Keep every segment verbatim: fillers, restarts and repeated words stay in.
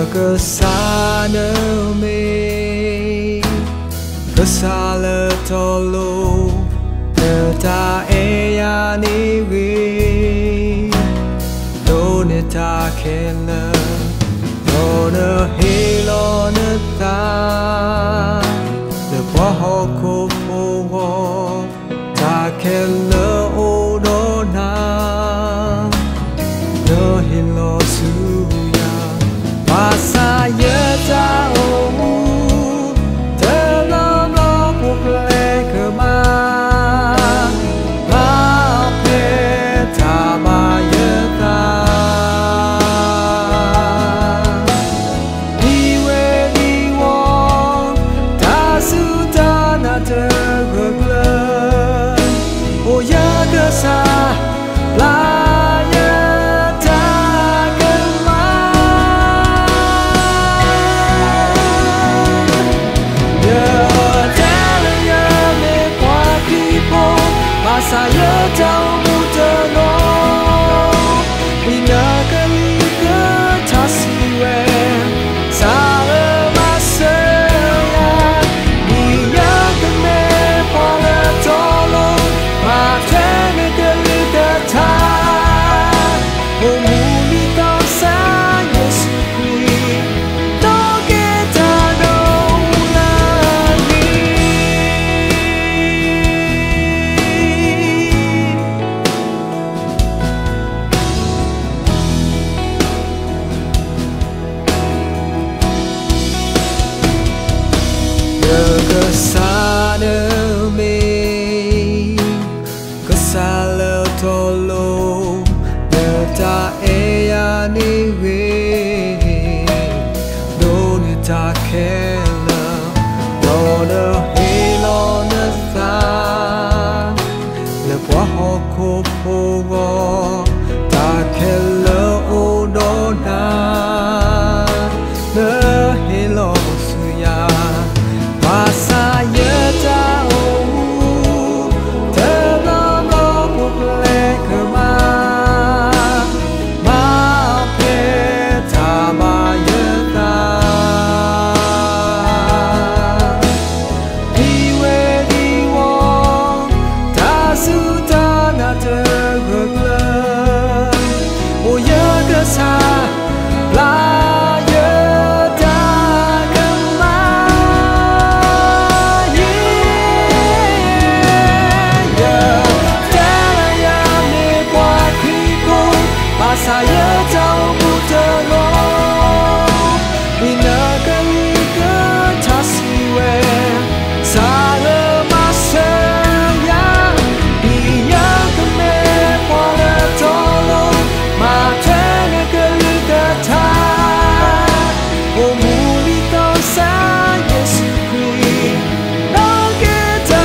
个啥都没，可啥了头路，可他哎呀你为，都你他看了，都那黑了那他，那不好可不我，他看了我都那，那黑了苏。Masa ya tahu dalam lubuk lekema Mape tamayeta Diwe diwong ta sudah na tergeglen Oh ya kesah Saya tahu mudah Bina kali ketasiwe Salah masa yang Dia kena pada tolong Makan kali ketah Umuli kau saya sukui Tak kita Kesana me kesala tolo neta eya ni we do ni ta kela do the helo na sa le kwa ho ko po go ta kela o do na the helo suya Saya tahu dalam lubuk lekema Mape tamayeta Diwe diwong ta sudah na tergeglen Oh ya kesah Saya tahu mudah Bina kali ketasiwe Salah masa yang Dia kena pada tolong Makan kali ketah Oh muli kau saya sukui Tak kita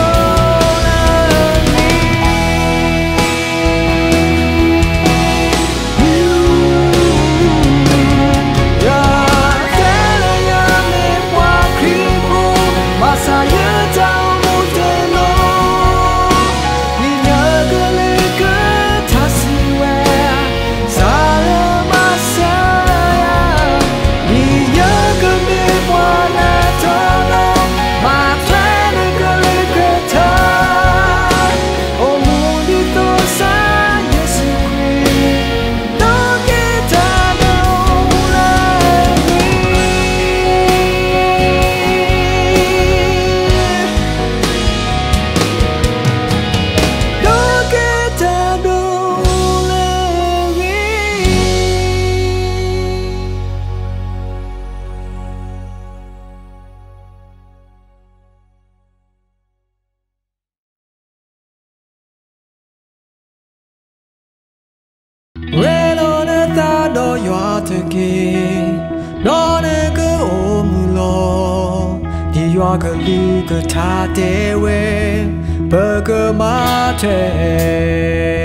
Relo na ta do yua te ki No ne ke o mu lo Di yua ke lu ke ta te we Pe ke ma te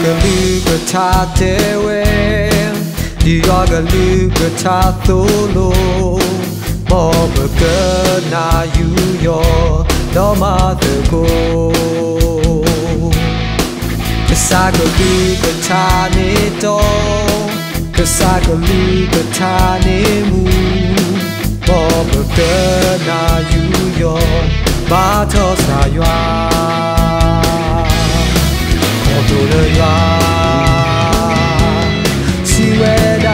လူကထားတဲ့ဝဲဒီရွာကလူကထားသို့လို့မောဘကနာယူရောတော့မသကိုကစားကလူကထားနေတော့ကစားကလူကထားနေမူမောဘကနာယူရောဘာသောစာရွာခေါ်တို့ရရွာစီဝဲတာ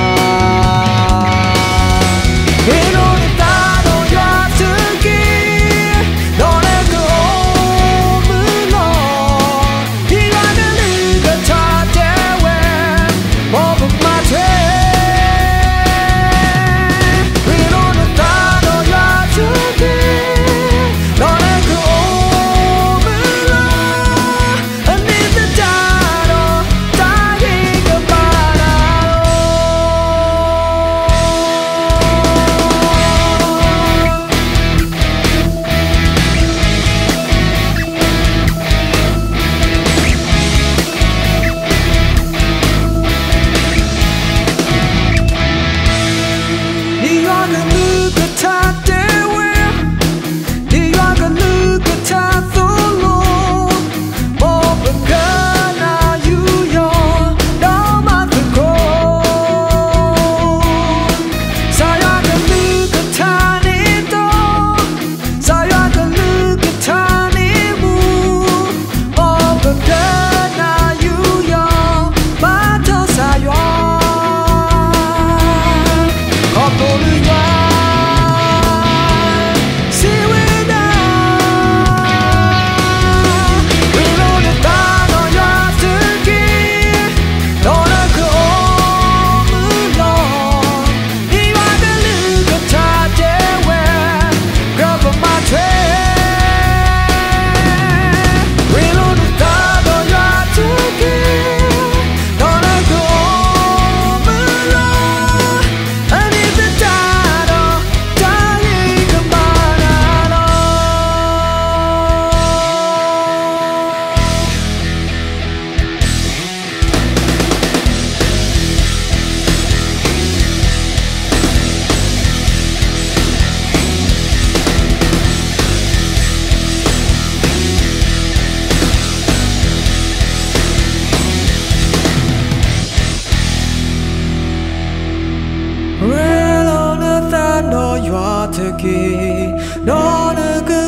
너는 그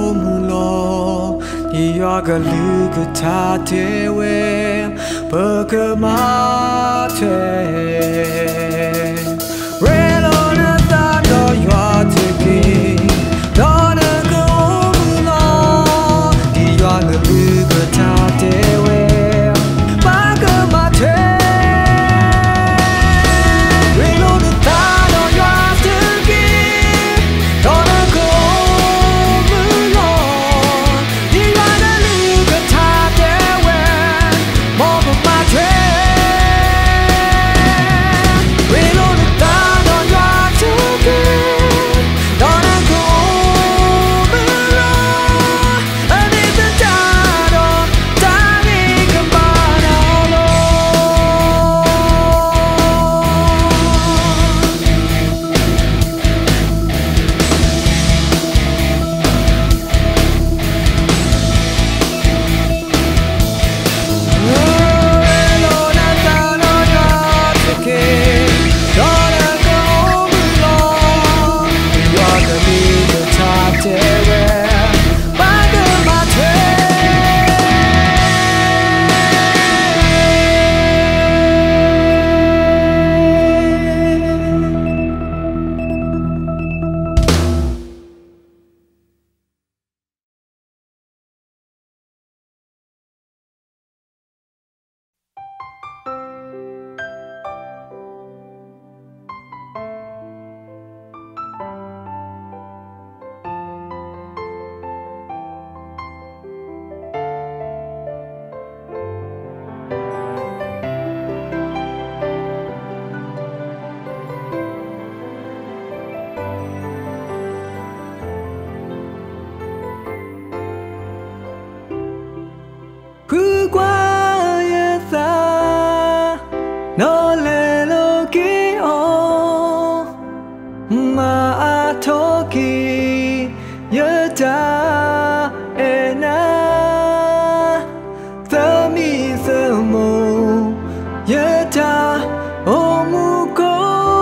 오물로 이와 그 루그 타테웨 버그마테 레로는 따로 요아트기 너는 그 오물로 이와 그 루그 타테웨 버그마테 ma toki yata ena thami thamo yata omuko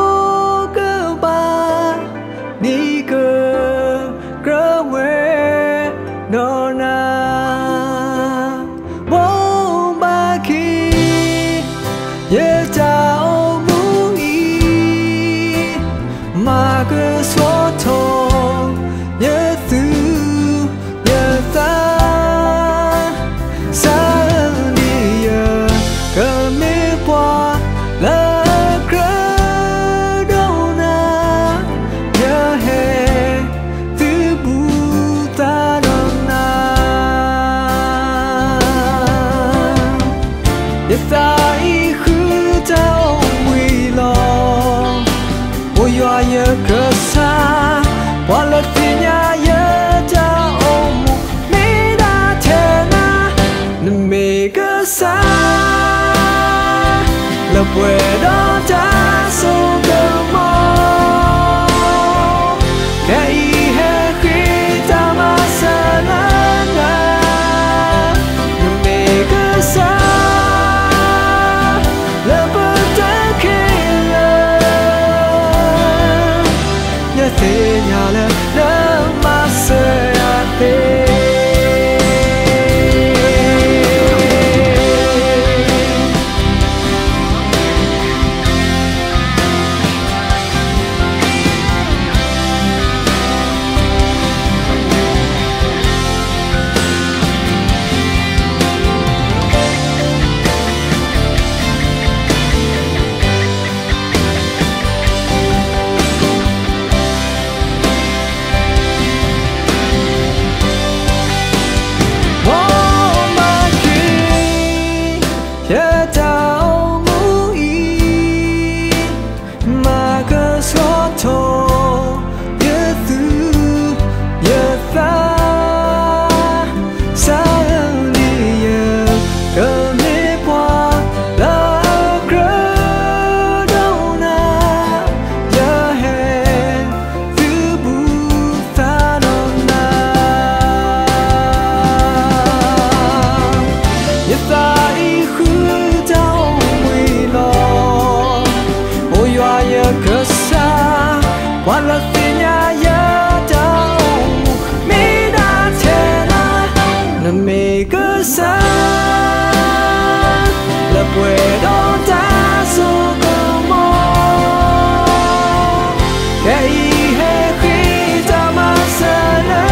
gaba nika grawe nona wombaki yata Maga soto yathu yatha sandiya kamipwa la gradona yahe thibutana yatha ikhuta wilo Oya ya kesa wala tinya ya ta omu meda tena mega sa la puedo ta so como que ihe kita masana mega sa la Señala la masa Wala tinya ya tau Mida tena Na mega sa La puedo dar so como Que ihe kita masana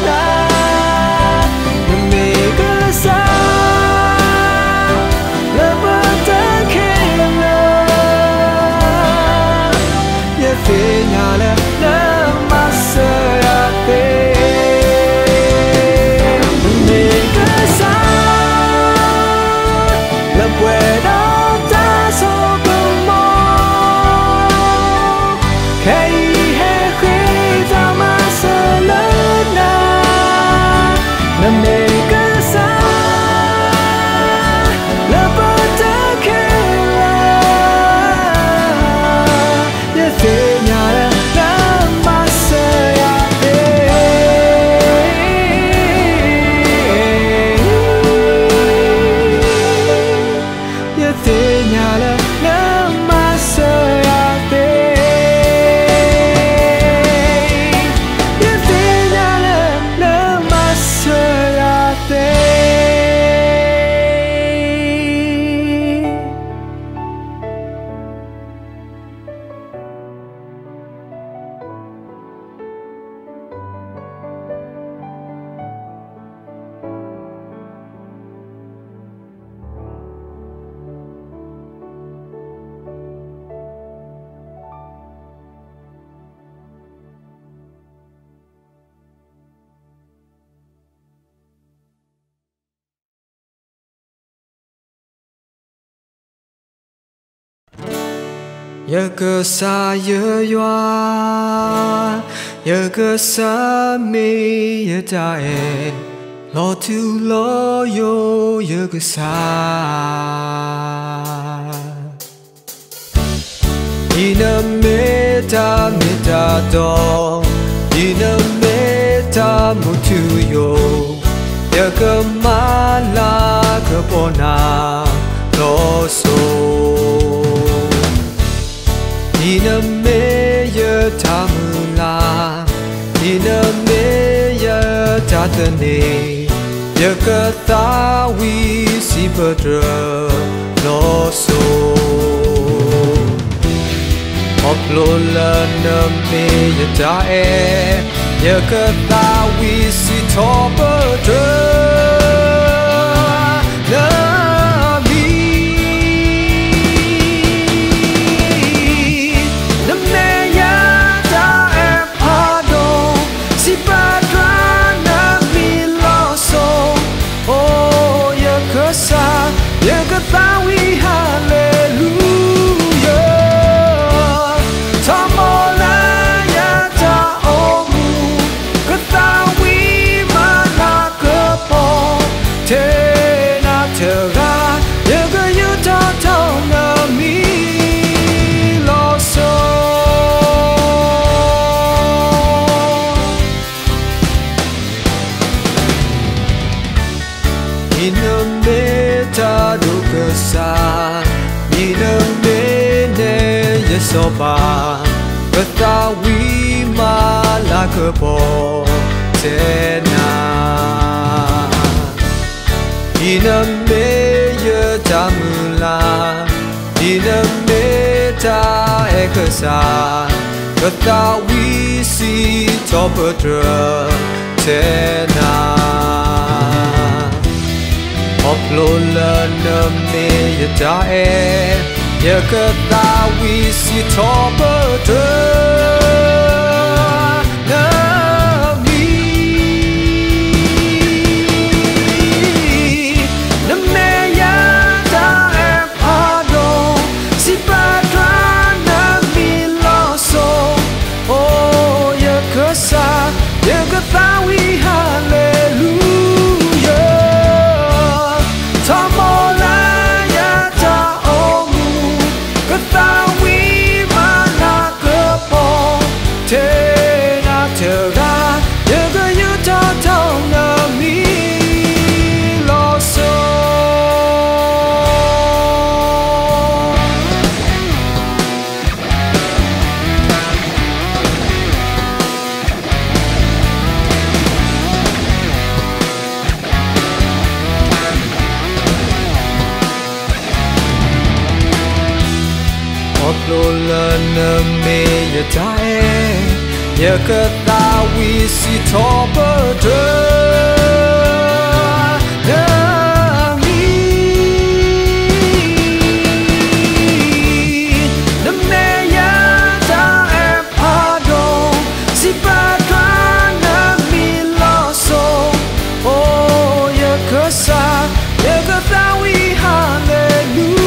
Na mega sa La puedo kena Ya señala la masa ate Mega sa La puedo dar so como Que ihe kita masana Na mega sa La puedo kena Ya señala Señala la masa ate Ya señala la masa ate Yơ cơ sa yơ yoa Yơ cơ sa mi yơ ta e Lo tu lo yo yơ cơ sa Ina me ta mi ta do di na me ta mu tu yo ya ka ma la ka bona lo so di na me ya ta mu la di na me ya ta ta ne ya ka ta wi si pa dra lo so Oplo la na me ya ta e ya ka ta wi si top dra na mi na me ya ta e pa do si pa dra na mi lo so oh ya ka sa ya ka ta wi hallelujah so ba ta wi ma la ko po te na ina me ya ta mu la ina me ta e ka sa ta wi si top dra te na oplo la na me ya ta e ya ka ta wi si top dra na mi na me ya ta e pa do si pa dra na mi lo so oh ya ka sa ya ka ta wi hallelujah tamola ya ta ta wi ma la ka po te na te ga ya ga yu ta ta na mi lo so Oplo la na me ya ta e ya ka ta wi si top dra na mi na me ya ta e pa do si pa dra na mi lo so oh ya ka sa ya ka ta wi hallelujah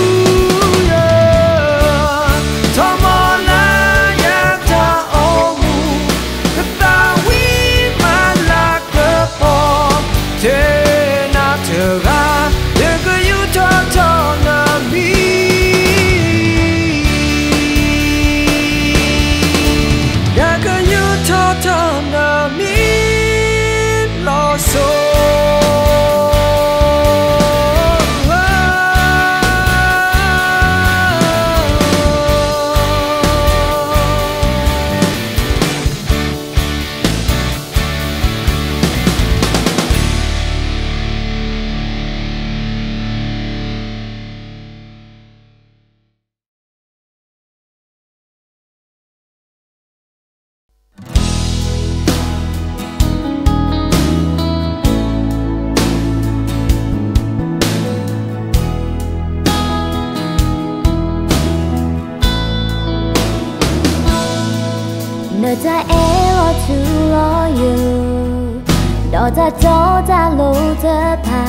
Nơi ta e lo tu lo you Đó ta cho ta lô ta pa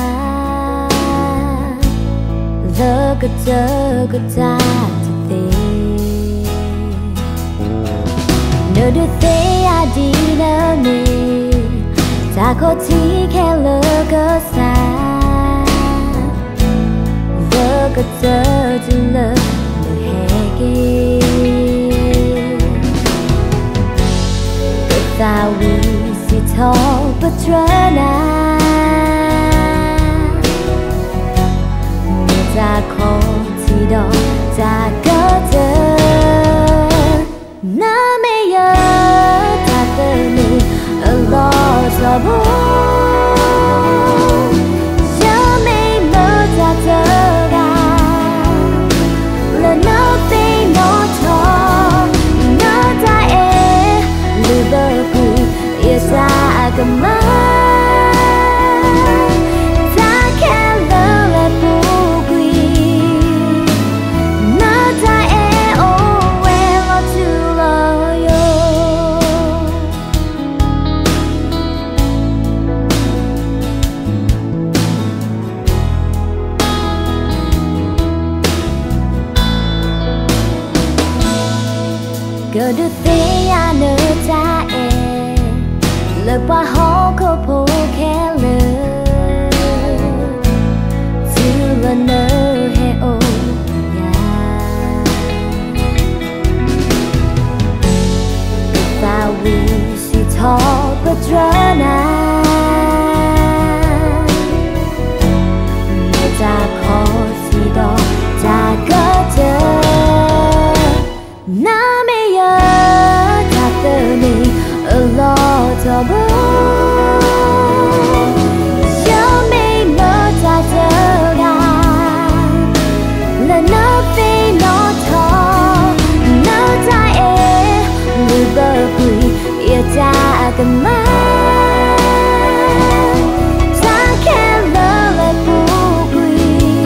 Lơ cơ tơ cơ ta ta tê Nơi đưa thế à đi nơ mê Ta có tí khe lơ cơ xa Lơ cơ tơ tu lơ Nơi hẹ kê patrona ta khó chỉ đó ta có thể na mê ya ta tự mình lo cho bố giờ mê mơ ta thơ ra là nó vì nó cho nó ta e lưu bơ quỳ yêu xa cầm má ta khen lỡ lại bố quỳ nó ta e ô quê lo chu lo yo cơ được thế ya nỡ ta e lời qua hó có phố khe lỡ chứ vẫn nỡ hè ô ya và vì si thọ bất rana người ta khó gì đó ta có thể na mê ya ta tự mình lo cho bố giờ mê mơ ta thơ ra là nó vì nó thọ nó ta e lưu bơ quỳ yêu ta cầm má ta khen lỡ lại bố quỳ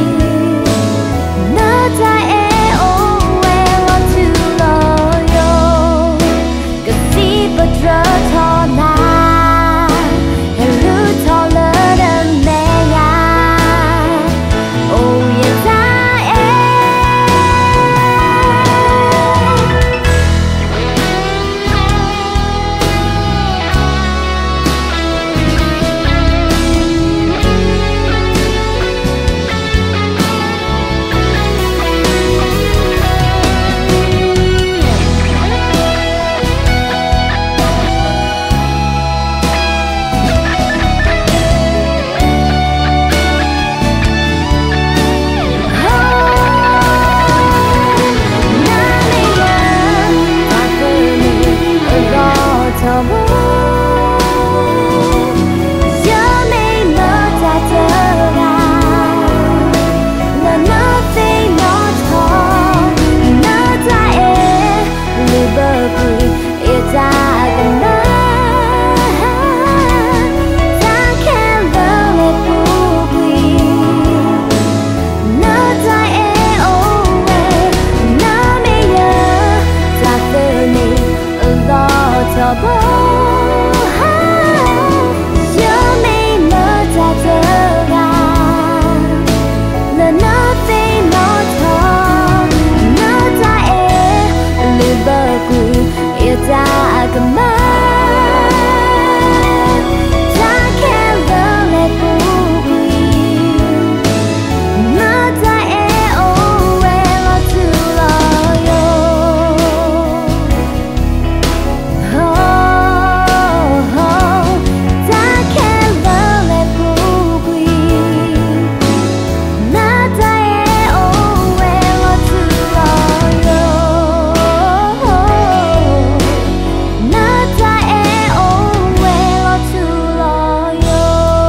nó ta e ô e lo chu lo yo cái gì bất rỡ thọ na hẹn lưu thọ lỡ đơn mẹ ya ô ye ta e cho bố giờ mê mơ ta thơ ra là nó vì nó thọ nó ta e lưu bơ quỳ yêu ta cầm má ta khen lỡ lại bố quỳ nó ta e ô e nó mê ya ta tự mình lo cho bố giờ mê mơ ta thơ ra là nó vì nó thọ nó ta e lưu bơ quỳ yêu ta cầm má ta khen lỡ lại bố quỳ nó ta e ô e lo chu lo yo ta khen lỡ lại bố quỳ nó ta e ô e lo chu lo yo nó ta e ô e lo chu lo yo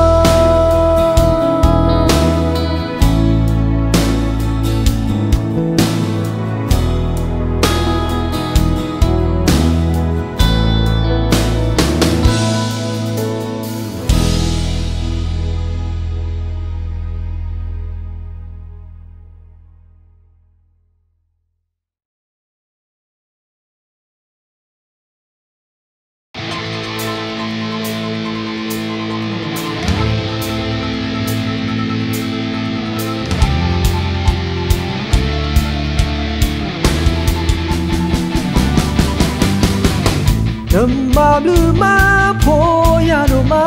Đầm ma blue ma po ya do ma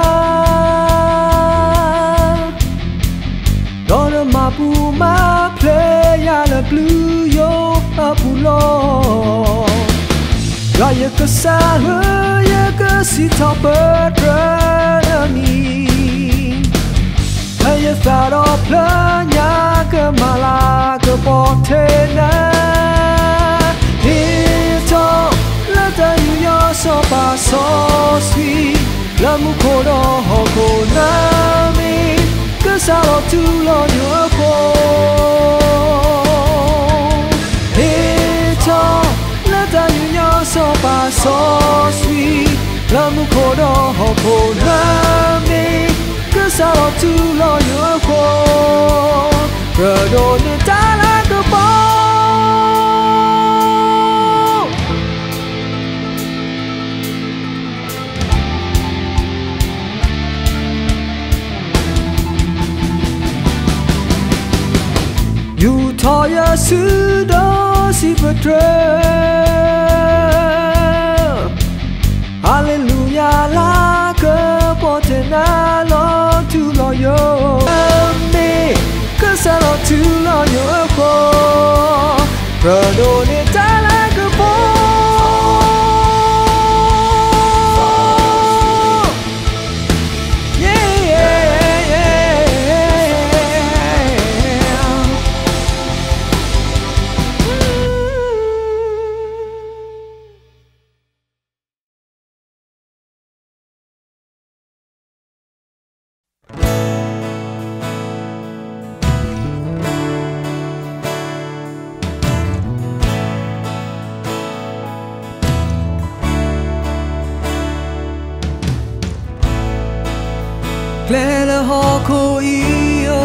do the ma pu ma play ya la blue yo apulo ya ye ka sa he ye que si t'en perdre mi hay staro planya que mala que porte na ito la ta yo so pa so sweet la mu ko do ho ko na mi que sa lo tu lo yo ko ito la ta yo so pa so sweet la mu ko do ho ko na mi que sa lo tu lo yo ko ra do ni ta la ko po you tell your sudo si petre hallelujah la que potena lo tu lo yo me que sa lo tu lo yo ko prodo ni ta la que po Clele hoko io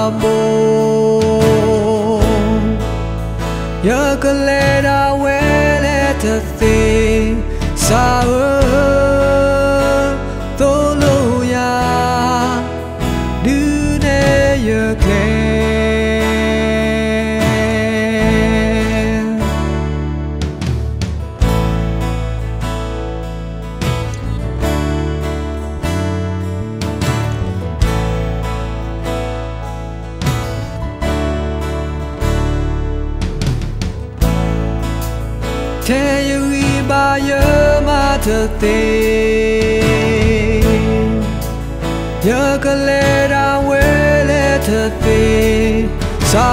amor Ya kalera wele te thi sa tolo ya du ne ye kle Tell you ba ye ma te te Ya kalera wele te te sa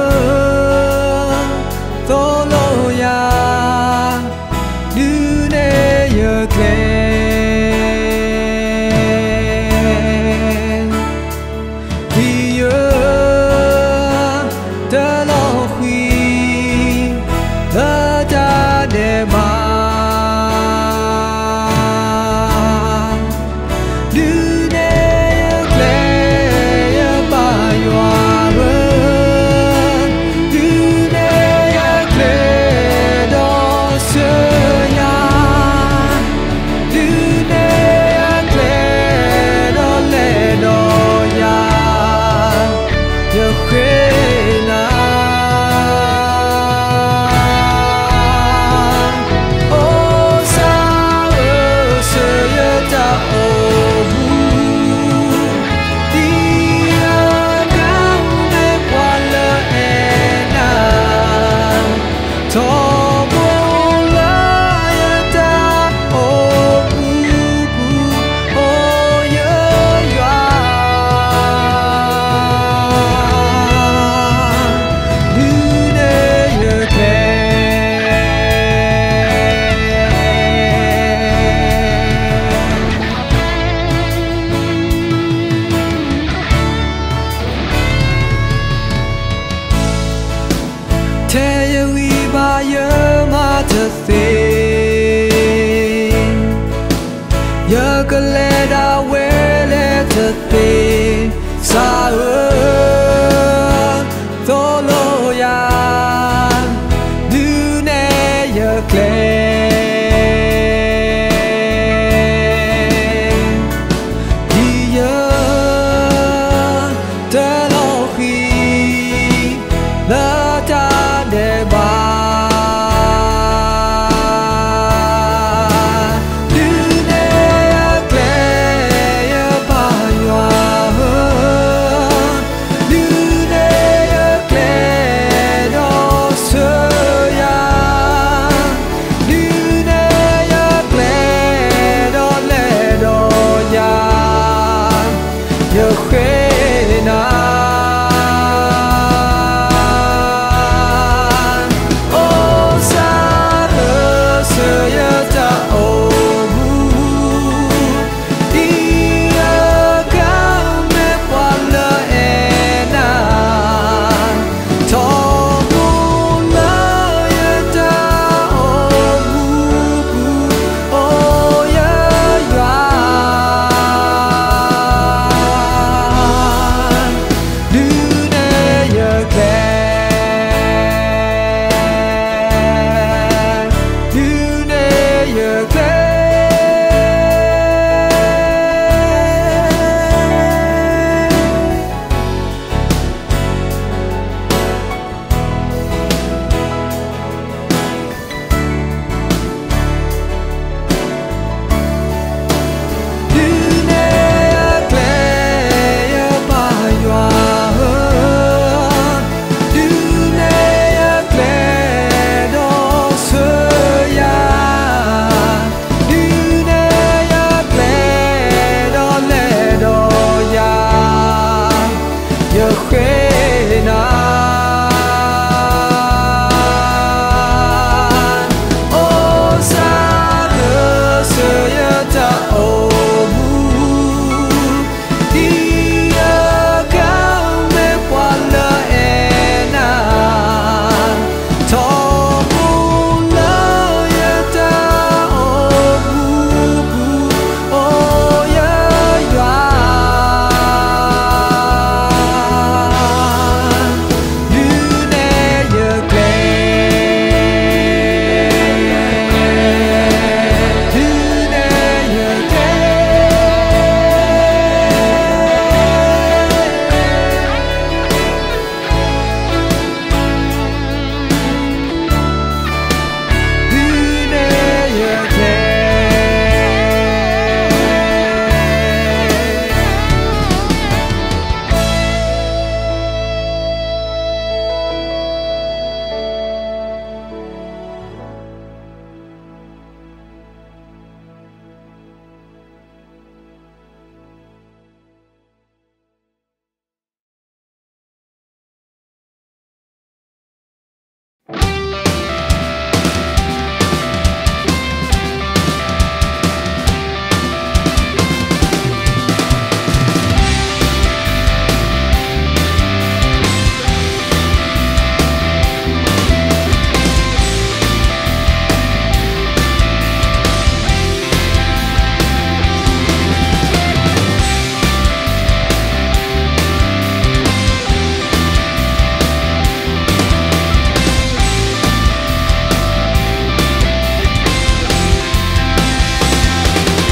tolo ya du ne ye kle Here the lo hui the de ma du ne kle ya ba yo re du ne kle do se ya du ne kle do le do ya yo kwe na Tell you we buy your mother thing You can let our way let the thing Sour Tholo ya Do ne ya claim Dia Telohi La ta de ba du ne kle ya ba yo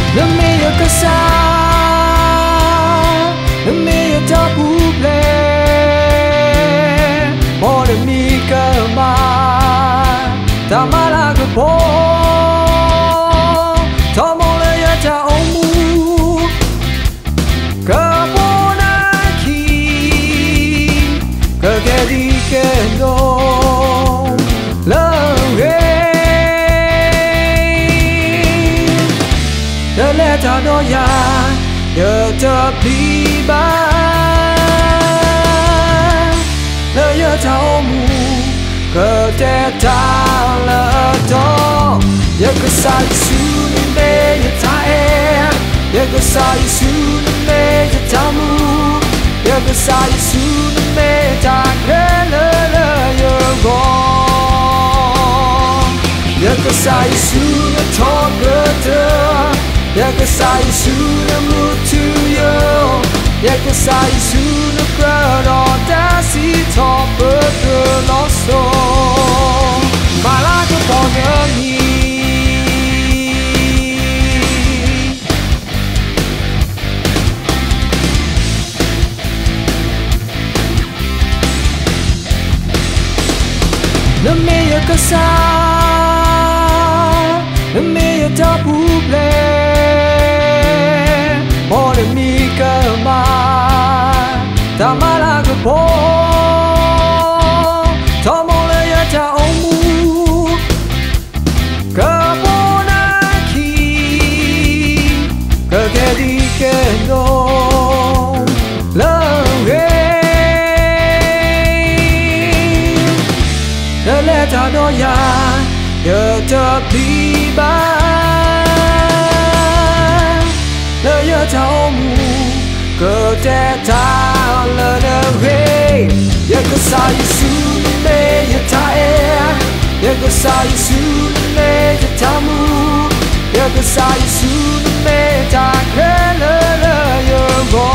le meilleur que ça, le meilleur top oublé, mon ami que ma, ta malade bon, ta mon l'œil ta omu, que mon acquis, que qu'elle dit que non, le ta noia de te piba le yo ta omu que te ta le to yo que sa su ni me yo ta e yo que sa su ni me yo ta mu yo que sa su ni me ta que le le yo go yo que sa su ni to que ya que sai su na mutu yo ya que sai su na grado da si top the lost soul malaga pogani le meilleur que ça le meilleur top oublé mon ami que ma ta malade bon ta mon l'œil ta omu que mon acquis que qu'elle dit que non le de l'état noia de te piba le yo ta omu que te ta le ne re ya que sa su me ya ta e ya que sa su me ya ta mu ya que sa su me ta que le le yo go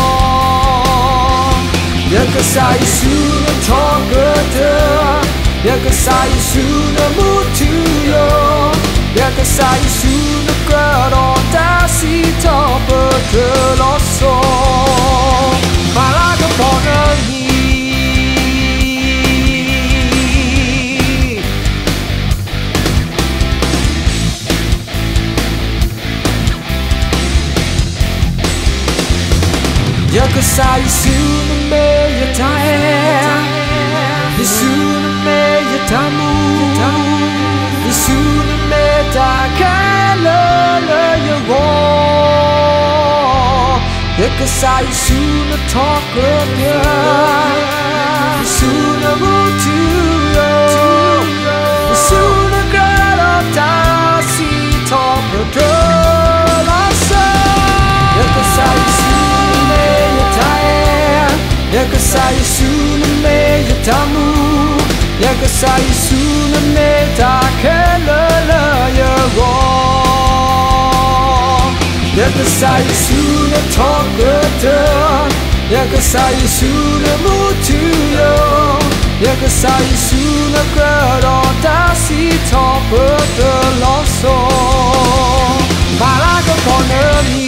ya que sa su me talk good ya que sa su me mutu yo ya que sai su na grado da si top the lost soul malaga pogani ya que sai su na me ya ta e ya su na me ya ta mu ya su na me ta ka le le yo wo ya que sai su na talk good ya su na mutu yo ya su na grado da si top the lost ya que sai su na me ya ta e ya que sai su na me ya ta mu ya que sai su na me ta ke le le yo go ya que sai su na talk good ya que sai su na mutu yo ya que sai su na grado da si top the lost soul malaga pogani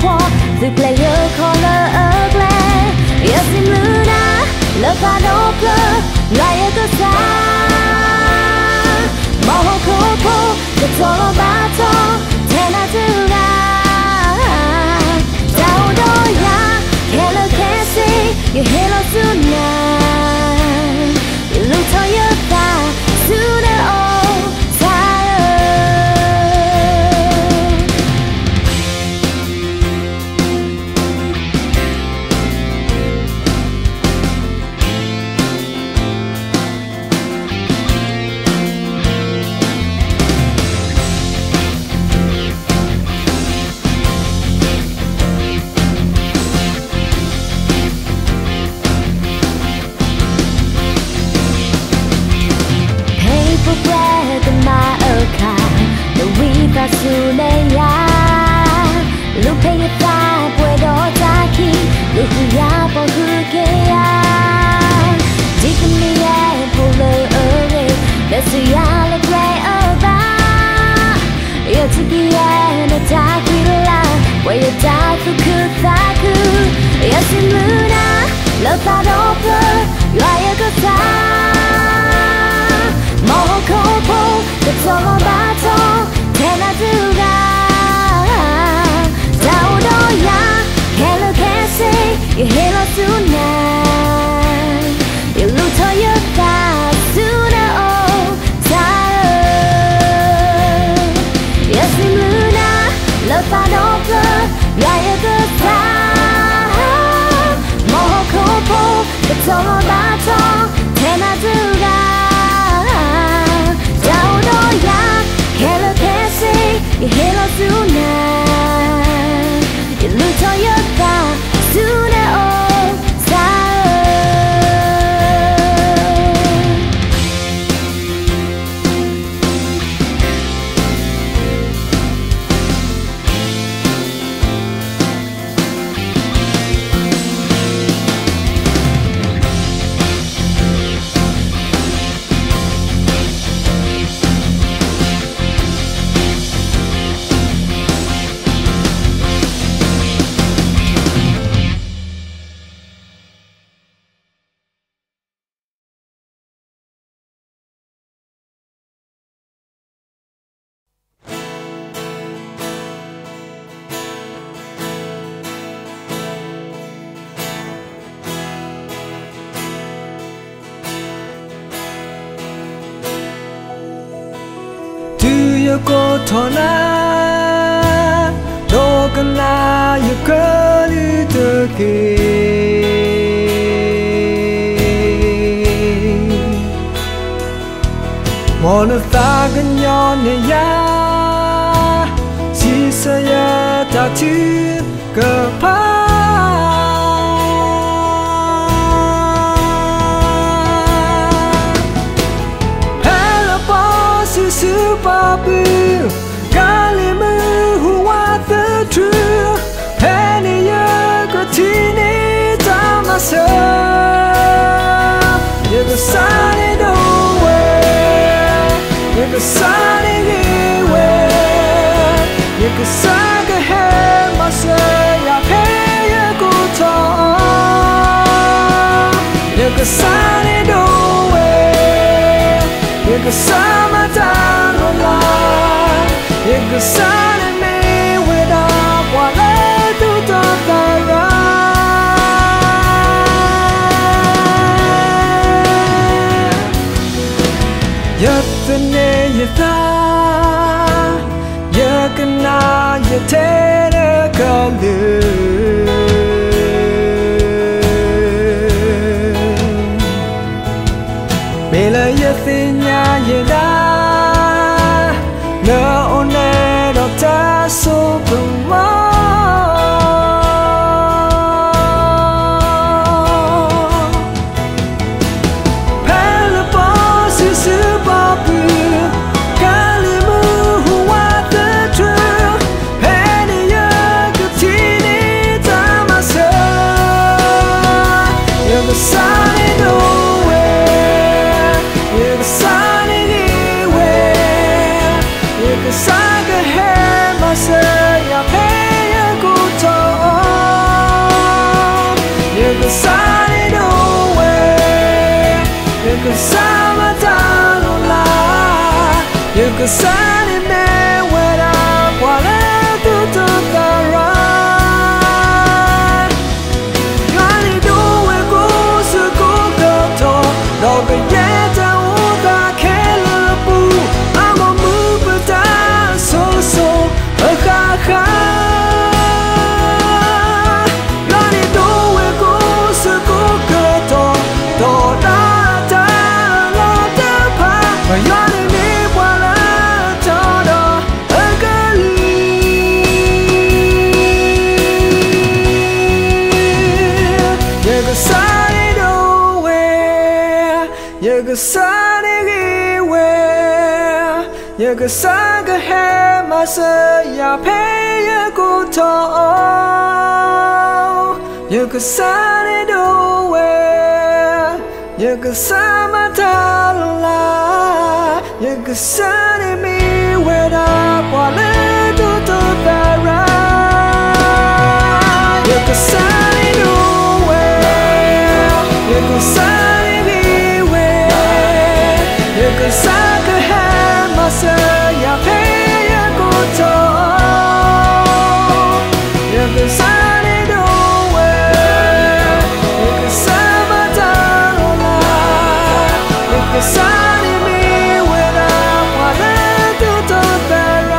The player color ugly. Yes, in Luna, look at no play. 라이어 그사 모호코코 그토록 바토 테나드라 다우도야 갤럭시 You hero tonight You look to your back to the old 수내야 루페였다 puedo aquí 루프야 보그게야 지금 니의 볼을 내수야 그래 어바 여지기에 내 다귀라 왜였다 그크다그 여심무나 러파로프 라이어 그사 모호코포 그토로바토 테나드가 다우도야 갤럭시 You hero tonight You look to your back to the old time 여심무나 러파로프 라이어 그사 모호코포 그토로바토 테나드가 다우도야 You hero tonight You look to your back to the old 고토나 너가나 유거리 듣기 모두 작은 연애야 지서야 다투 급하 Super Kalimu who want the truth Penny you tini down myself You can sign it away You can sign it away You can sign it ahead myself I pay you good time You can sign it away You can sign my down on line You can sign it me without what I do to the right Yatane yata Yakana yatere kalu Mela yathinya yada No one of the superman Palabos is super good Kalimu who want the truth Penny you tini down myself You're the sun in nowhere You're the sun anywhere You can sign a hand myself I pay a good time You can sign it away You can 个啥嘛大路啦，有个啥的没为了挂了嘟嘟的人，愿你都为故事故个头，老个夜在无大开了步，阿我木不大嗖嗖，呵哈哈。有个啥的以为，有个啥个黑马是要配一骨头，有个啥的都为，有个啥嘛他啦，有个啥的迷为的挂了嘟嘟的人，有个啥的都为，有个啥。有个啥个黑马是要配一骨头，有个啥的都为，有个啥嘛大路啦，有个啥的迷为了挂了嘟嘟的人，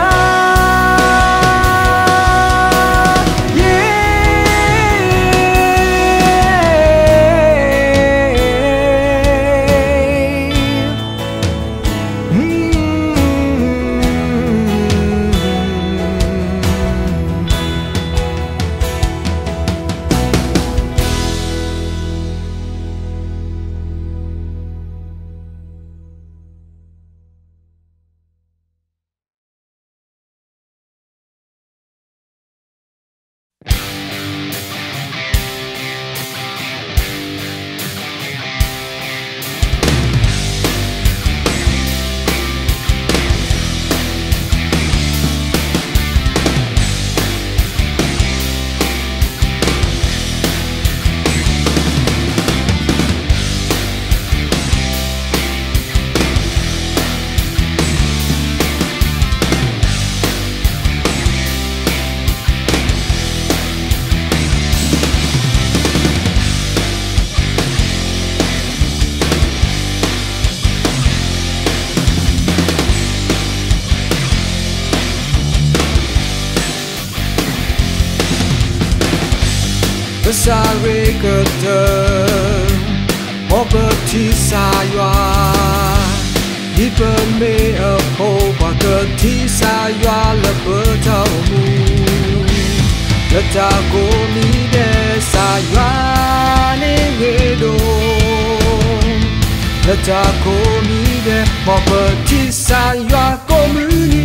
耶。Besari kata Moberti saywa Di peme apo Pakati saywa Lepetamu Letako mide saywa Nengedo Letako mide Moberti saywa Komuni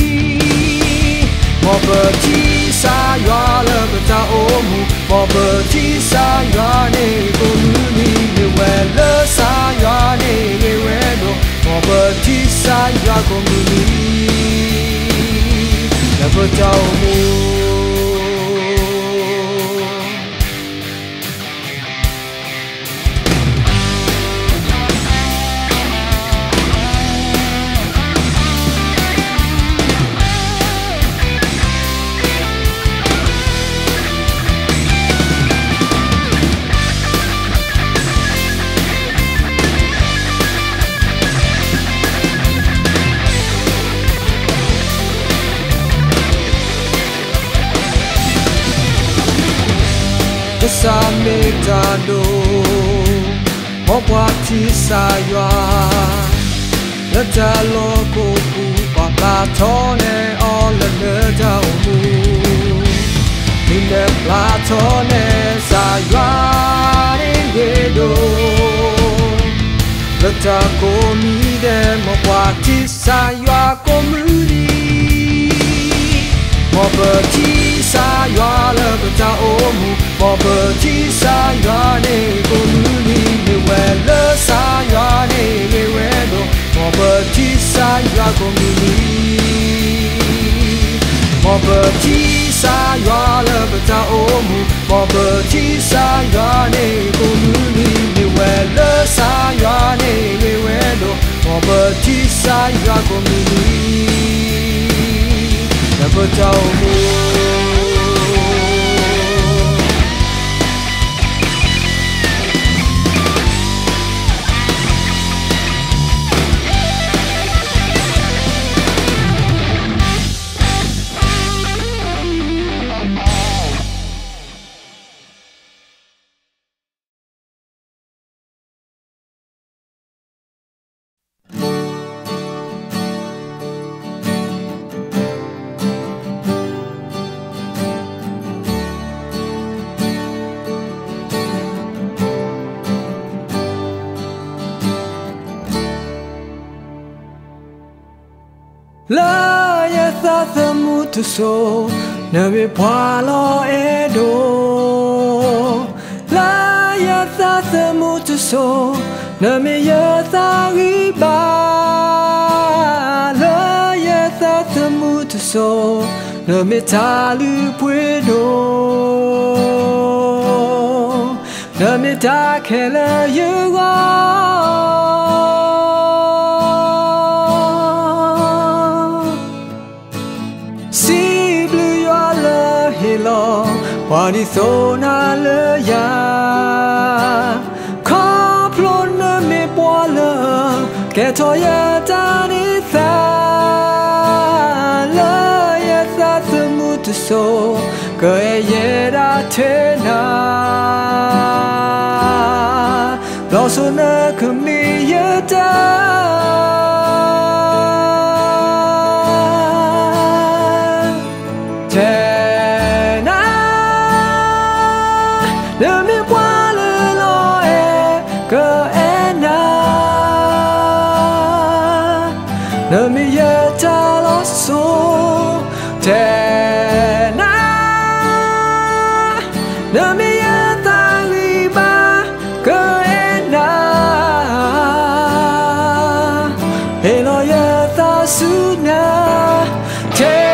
Moberti saywa Lepetamu Moberti saywa ne komuni ne wele saywa ne welo Moberti saywa komuni ne betamu Samekando Moberti saywa Letalo kopu Platone ole nedaumu Mine Platone saywa Nengedo Letako mide Moberti saywa komuni Moberti saywa Lepetamu Moberti saywa ne komuni ne wele saywa ne welo Moberti saywa komuni Moberti saywa Lepetamu Moberti saywa ne komuni ne wele saywa ne cầu mù La ya sa samu tu so na me pwa lo e do La ya sa samu tu so na me ya sa ri ba La ya sa samu tu so na me ta lu pwe do Na me ta ke la yu wa Wani sona le ya Kaplo na me bola Keto ya tani sa La ya sa semutu so Ke ye da te na Lo so na kami ya da Le mi qua le lo e que ena Le mi ye ta lo so te na Le mi ye ta li ba que ena E lo ye ta su na te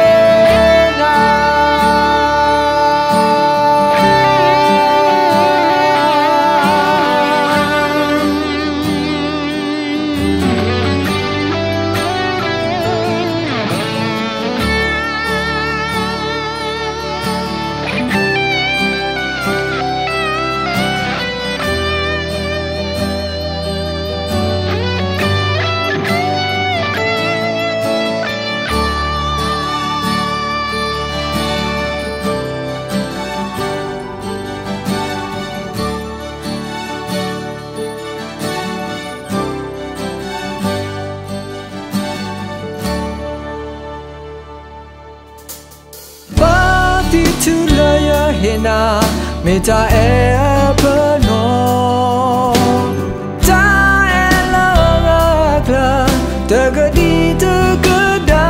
To lay hina meta e no ta e la ga de ga di de ga da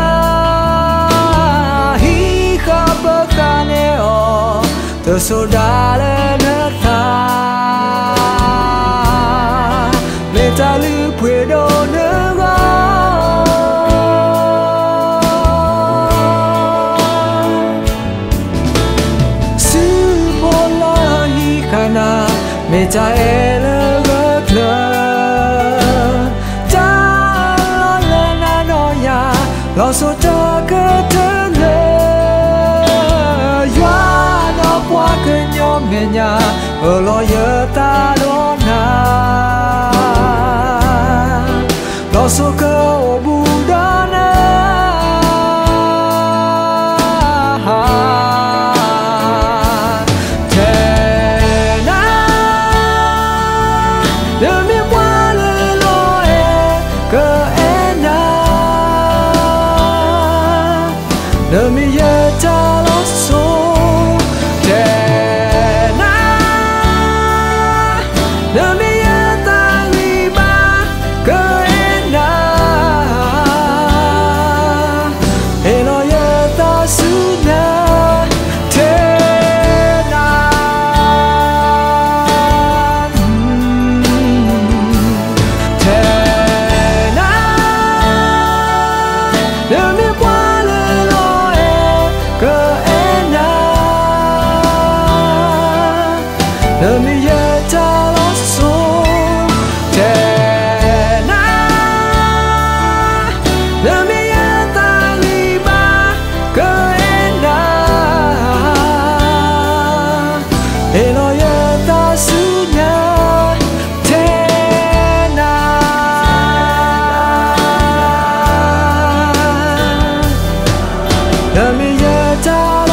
hi kha ba ka ne o de so da le na ta meta lu pwe do ne ga Me ta ele ga kla ta la na no ya lo so ta ka te le yua no bwa ke nyo me nya lo ye ta do na lo so ka o bu da na Le mi ye ta lo so te na Le mi ye ta li ba ke na E lo ye ta su na te na te na Le mi qua Le mi ye ta lo so ta